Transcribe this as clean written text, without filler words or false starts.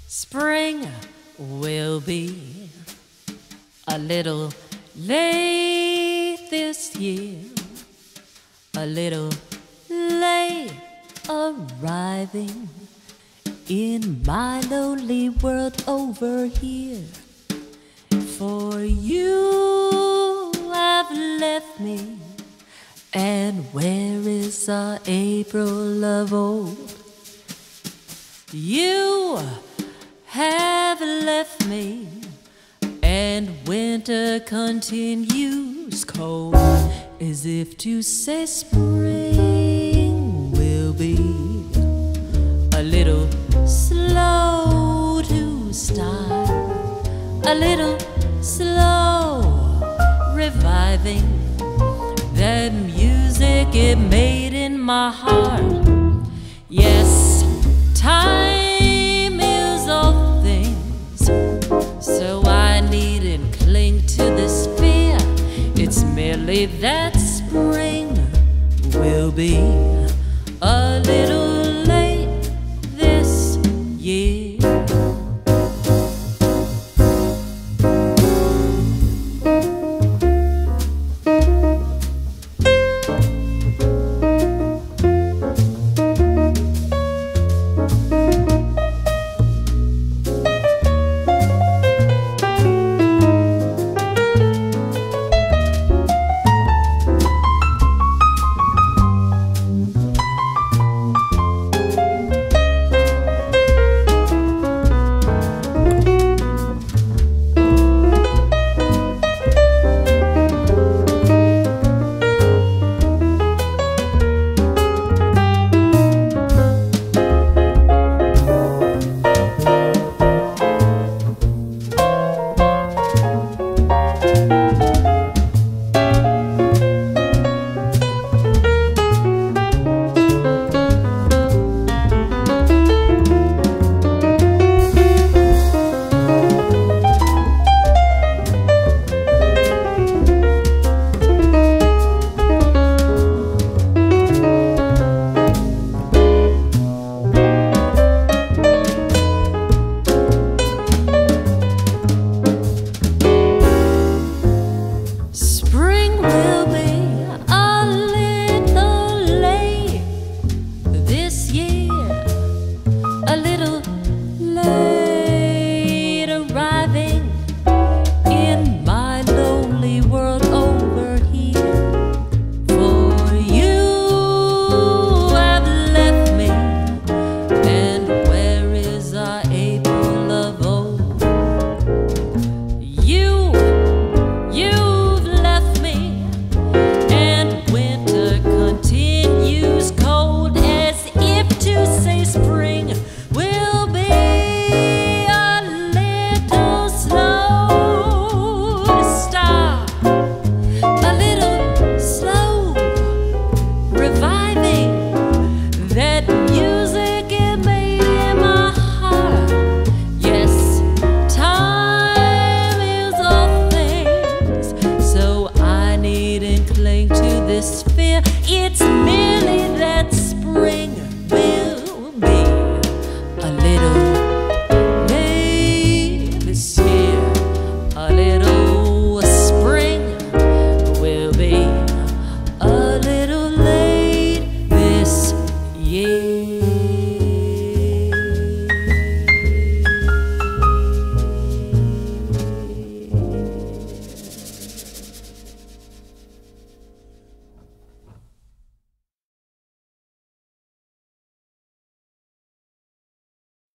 Spring will be a little late this year, a little late arriving in my lonely world over here. For you have left me, and where is our April of old? You have left me, and winter continues cold, as if to say spring will be a little slow to start, a little slow reviving that music it made in my heart. Yes, time is all things, so I needn't cling to this fear. It's merely that spring will be